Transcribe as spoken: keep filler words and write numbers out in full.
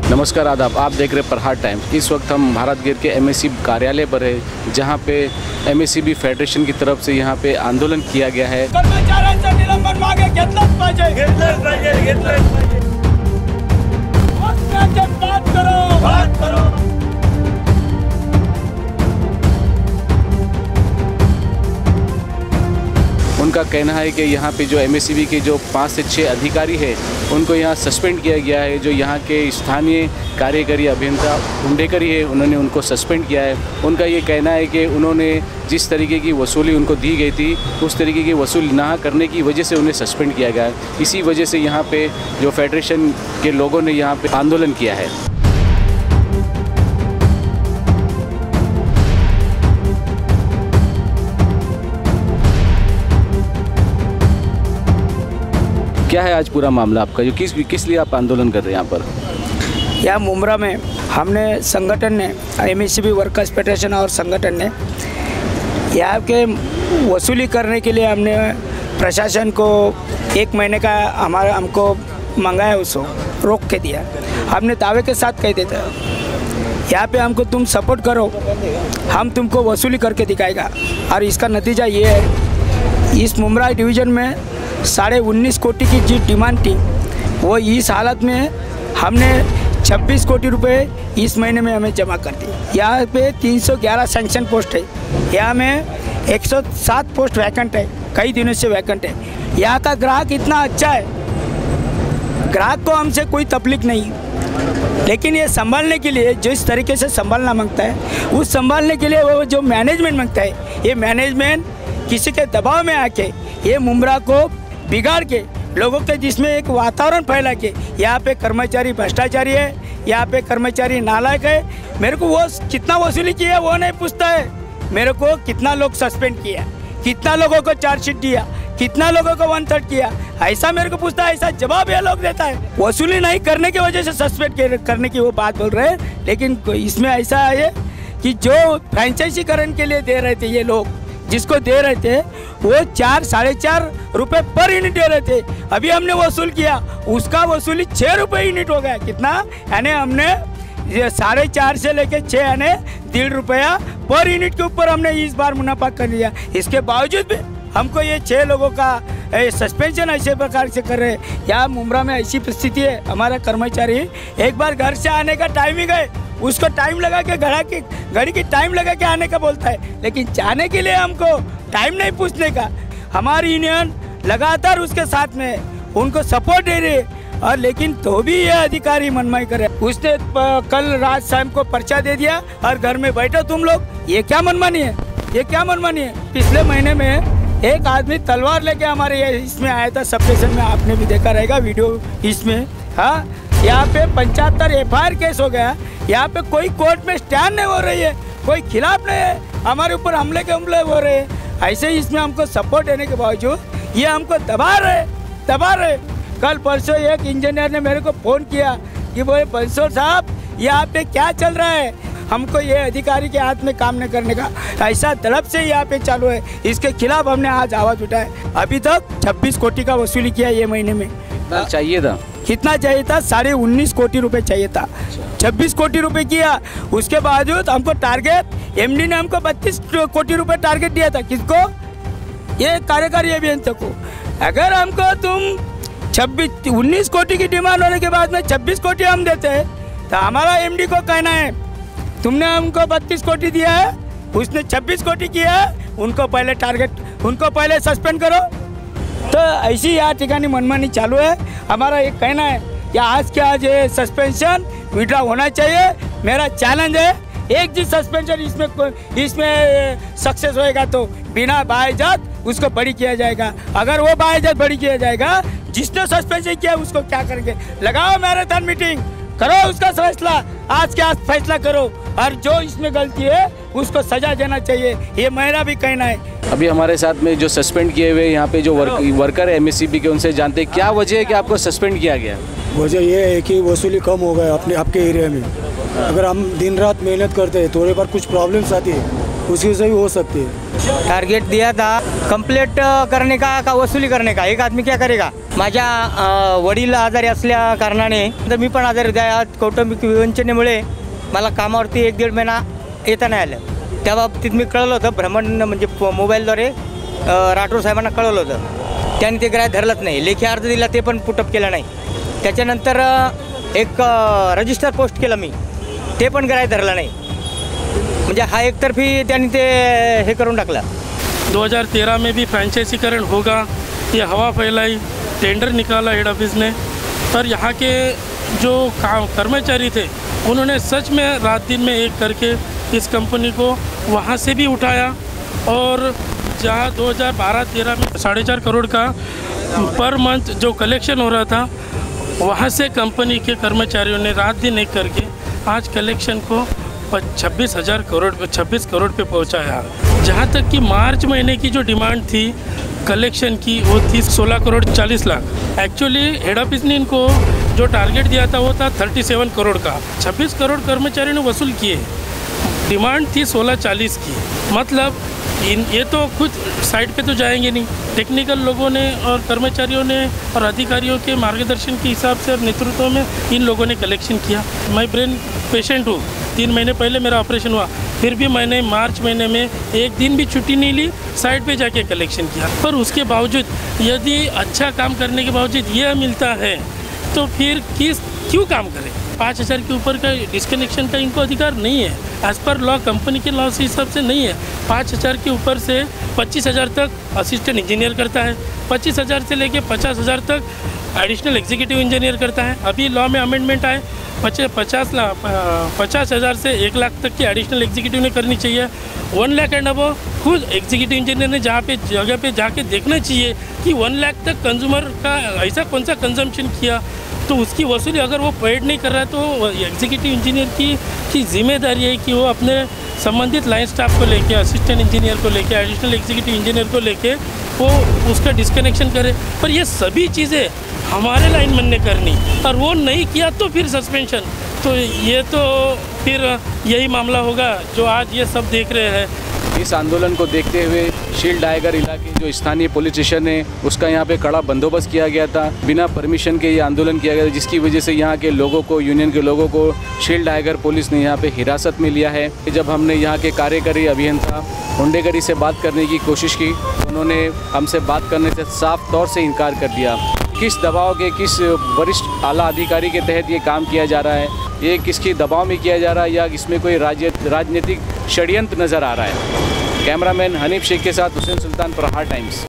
नमस्कार आदाब, आप देख रहे हैं प्रहार टाइम्स। इस वक्त हम भारत गिर के एमएसईबी कार्यालय पर है, जहां पे एमएसईबी फेडरेशन की तरफ से यहां पे आंदोलन किया गया है। कर्मचाऱ्यांचं निलंबन मागे घेतलंच पाहिजे, घेतलंच पाहिजे, घेतलंच पाहिजे। बात करो, बात करो। उनका कहना है कि यहाँ पे जो एमएसईबी के जो पाँच से छः अधिकारी हैं उनको यहाँ सस्पेंड किया गया है। जो यहाँ के स्थानीय कार्यकारी अभियंता हुंडेकरी है, उन्होंने उनको सस्पेंड किया है। उनका ये कहना है कि उन्होंने जिस तरीके की वसूली उनको दी गई थी उस तरीके की वसूली ना करने की वजह से उन्हें सस्पेंड किया गया है। इसी वजह से यहाँ पे जो फेडरेशन के लोगों ने यहाँ पे आंदोलन किया है। क्या है आज पूरा मामला आपका, जो किस किस लिए आप आंदोलन कर रहे हैं यहाँ पर? यहाँ मुमरा में हमने संगठन ने एमएसईबी वर्कर्स फेडरेशन और संगठन ने यहाँ के वसूली करने के लिए हमने प्रशासन को एक महीने का हमारा हमको मंगाया, उसको रोक के दिया। हमने दावे के साथ कह देते यहाँ पे हमको तुम सपोर्ट करो, हम तुमको वसूली करके दिखाएगा। और इसका नतीजा ये है, इस मुमरा डिवीज़न में साढ़े उन्नीस कोटी की जी डिमांड थी, वो इस हालत में हमने छब्बीस कोटी रुपए इस महीने में हमें जमा कर दी। यहाँ पे तीन सौ ग्यारह सैंक्शन पोस्ट है, यहाँ में एक सौ सात पोस्ट वैकेंट है, कई दिनों से वैकेंट है। यहाँ का ग्राहक इतना अच्छा है, ग्राहक को हमसे कोई तकलीफ नहीं, लेकिन ये संभालने के लिए जिस तरीके से संभालना मांगता है, उस संभालने के लिए वो जो मैनेजमेंट मांगता है, ये मैनेजमेंट किसी के दबाव में आके ये मुमरा को बिगाड़ के लोगों के जिसमें एक वातावरण फैला के यहाँ पे कर्मचारी भ्रष्टाचारी है, यहाँ पे कर्मचारी नालायक है। मेरे को वो कितना वसूली किया वो नहीं पूछता है, मेरे को कितना लोग सस्पेंड किया, कितना लोगों को चार्जशीट दिया, कितना लोगों को वन थर्ड किया, ऐसा मेरे को पूछता है। ऐसा जवाब ये लोग देता है। वसूली नहीं करने की वजह से सस्पेंड करने की वो बात बोल रहे हैं, लेकिन इसमें ऐसा है कि जो फ्रेंचाइजीकरण के लिए दे रहे थे ये लोग, जिसको दे रहे थे वो चार साढ़े चार रुपये पर यूनिट दे रहे थे। अभी हमने वसूल किया, उसका वसूली छः रुपये यूनिट हो गया। कितना यानी हमने साढ़े चार से लेके छः यानी डेढ़ रुपया पर यूनिट के ऊपर हमने इस बार मुनाफा कर लिया। इसके बावजूद भी हमको ये छः लोगों का सस्पेंशन ऐसे प्रकार से कर रहे हैं। यहाँ मुमरा में ऐसी परिस्थिति है, हमारा कर्मचारी एक बार घर से आने का टाइम ही गए, उसको टाइम लगा के घड़ा की घड़ी की टाइम लगा के आने का बोलता है, लेकिन जाने के लिए हमको टाइम नहीं पूछने का। हमारी यूनियन लगातार उसके साथ में उनको सपोर्ट दे रही है, और लेकिन तो भी ये अधिकारी मनमानी करे। उसने कल रात शाम को पर्चा दे दिया और घर में बैठो तुम लोग। ये क्या मनमानी है, ये क्या मनमानी है? पिछले महीने में एक आदमी तलवार लेके हमारे इसमें आया था, सब स्टेशन में, आपने भी देखा रहेगा वीडियो इसमें। हाँ, यहाँ पे पंचहत्तर एफ आई आर केस हो गया। यहाँ पे कोई कोर्ट में स्टैंड नहीं हो रही है, कोई खिलाफ नहीं है, हमारे ऊपर हमले के हमले हो रहे हैं। ऐसे ही इसमें हमको सपोर्ट देने के बावजूद ये हमको दबा रहे दबा रहे कल परसों एक इंजीनियर ने मेरे को फ़ोन किया कि बोले बंसोड़ साहब यहाँ पे क्या चल रहा है, हमको ये अधिकारी के हाथ में काम नहीं करने का ऐसा तलब से यहाँ पे चालू है। इसके खिलाफ हमने आज आवाज़ उठाया। अभी तक छब्बीस कोटी का वसूली किया ये महीने में। चाहिए था कितना चाहिए था? साढ़े उन्नीस कोटी रुपए चाहिए था, छब्बीस कोटी रुपए किया। उसके बावजूद हमको टारगेट एमडी ने हमको बत्तीस कोटी रुपए टारगेट दिया था। किसको? ये कार्यकारी अभियंता को। अगर हमको तुम छब्बीस उन्नीस कोटी की डिमांड होने के बाद में छब्बीस कोटी हम देते हैं, तो हमारा एमडी को कहना है तुमने हमको बत्तीस कोटी दिया है, उसने छब्बीस कोटी किया है, उनको पहले टारगेट उनको पहले सस्पेंड करो। तो ऐसी यहाँ ठिकानी मनमानी चालू है। हमारा एक कहना है कि आज के आज ये सस्पेंशन विड्रॉ होना चाहिए। मेरा चैलेंज है, एक जी सस्पेंशन इसमें इसमें सक्सेस होएगा तो बिना बाइज्जत उसको बरी किया जाएगा। अगर वो बाइज्जत बरी किया जाएगा, जिसने सस्पेंशन किया उसको क्या करेंगे? लगाओ मैराथन मीटिंग, करो उसका फैसला, आज के आज फैसला करो, और जो इसमें गलती है उसको सजा देना चाहिए। ये मेरा भी कहना है। अभी हमारे साथ में जो सस्पेंड किए हुए यहाँ पे जो वर्क, वर्कर है एमएसईबी के, उनसे जानते हैं क्या वजह है कि आपको सस्पेंड किया गया? वजह ये है कि वसूली कम हो गया अपने आपके एरिया में। अगर हम दिन रात मेहनत करते हैं, थोड़े बार कुछ प्रॉब्लम्स आती है, उसकी वजह भी हो सकती है। टारगेट दिया था कंप्लीट करने का का वसुली करने का. एक आदमी क्या करेगा. माझ्या अ, वडील आजारी असल्या कारणाने तर मी पण आजारी आहे. कौटुंबिक विवंचनेमुळे मला कामावरती एक दीड महिना येता नाही आलं. त्या बाबतीत मी कळवलं होतं भ्रमण म्हणजे मोबाईलद्वारे राठोड साहेबांना कळवलं होतं. त्यांनी ते ग्राह्य धरलंच नाही. लेखी अर्ज दिला ते पण पुटअप केलं नाही. त्याच्यानंतर एक रजिस्टर पोस्ट केलं मी ते पण ग्राह्य धरलं नाही. म्हणजे हा एकतर्फी त्यांनी ते हे करून टाकला. दो हज़ार तेरह में भी फ्रेंचाइजीकरण होगा ये हवा फैलाई. टेंडर निकाला हेड ऑफिस ने पर यहाँ के जो काम कर्मचारी थे उन्होंने सच में रात दिन में एक करके इस कंपनी को वहाँ से भी उठाया और जहाँ दो हज़ार बारह तेरह में साढ़े चार करोड़ का पर मंथ जो कलेक्शन हो रहा था वहाँ से कंपनी के कर्मचारियों ने रात दिन एक करके आज कलेक्शन को छब्बीस हज़ार करोड़ छब्बीस करोड़ पे पहुँचाया. जहाँ तक कि मार्च महीने की जो डिमांड थी कलेक्शन की वो थी सोलह करोड़ चालीस लाख. एक्चुअली हेड ऑफिस ने इनको जो टारगेट दिया था वो था सैंतीस करोड़ का. छब्बीस करोड़ कर्मचारियों ने वसूल किए. डिमांड थी सोलह चालीस की. मतलब इन ये तो खुद साइड पे तो जाएंगे नहीं. टेक्निकल लोगों ने और कर्मचारियों ने और अधिकारियों के मार्गदर्शन के हिसाब से और नेतृत्व में इन लोगों ने कलेक्शन किया. मैं ब्रेन पेशेंट हूँ. तीन महीने पहले मेरा ऑपरेशन हुआ. फिर भी मैंने मार्च महीने में एक दिन भी छुट्टी नहीं ली. साइड पे जाके कलेक्शन किया. पर उसके बावजूद यदि अच्छा काम करने के बावजूद यह मिलता है तो फिर किस क्यों काम करें. पाँच हज़ार के ऊपर का डिस्कनेक्शन का इनको अधिकार नहीं है. एज़ पर लॉ कंपनी के लॉ से हिसाब से नहीं है. पाँच हज़ार के ऊपर से पच्चीस हज़ार तक असिस्टेंट इंजीनियर करता है. पच्चीस हज़ार से लेके पचास हज़ार तक एडिशनल एग्जीक्यूटिव इंजीनियर करता है. अभी लॉ में अमेंडमेंट आए पचास पचास लाख पचास हज़ार से एक लाख तक की एडिशनल एग्जीक्यूटिव ने करनी चाहिए. वन लाख एंड अबव खुद एग्जीक्यूटिव इंजीनियर ने जहाँ पे जगह पे जाके देखना चाहिए कि वन लाख तक कंज्यूमर का ऐसा कौन सा कंजम्पशन किया तो उसकी वसूली अगर वो पेड नहीं कर रहा है तो एग्जीक्यूटिव इंजीनियर की की जिम्मेदारी है कि वो अपने संबंधित लाइन स्टाफ को लेके असिस्टेंट इंजीनियर को लेके एडिशनल एग्जीक्यूटिव इंजीनियर को लेके वो उसका डिस्कनेक्शन करे. पर ये सभी चीज़ें हमारे लाइनमैन ने करनी और वो नहीं किया तो फिर सस्पेंशन. तो ये तो फिर यही मामला होगा जो आज ये सब देख रहे हैं. इस आंदोलन को देखते हुए शील्ड टाइगर इलाके जो स्थानीय पुलिस स्टेशन है उसका यहाँ पे कड़ा बंदोबस्त किया गया था. बिना परमिशन के ये आंदोलन किया गया था जिसकी वजह से यहाँ के लोगों को यूनियन के लोगों को शील्ड टाइगर पुलिस ने यहाँ पे हिरासत में लिया है. जब हमने यहाँ के कार्यकारी अभियंता हुंडेकरी से बात करने की कोशिश की उन्होंने हमसे बात करने से साफ तौर से इनकार कर दिया. किस दबाव के किस वरिष्ठ आला अधिकारी के तहत ये काम किया जा रहा है, ये किसकी दबाव में किया जा रहा है या इसमें कोई राज्य राजनीतिक षड्यंत्र नज़र आ रहा है. कैमरामैन हनीफ शेख के साथ हुसैन सुल्तान, प्रहार टाइम्स.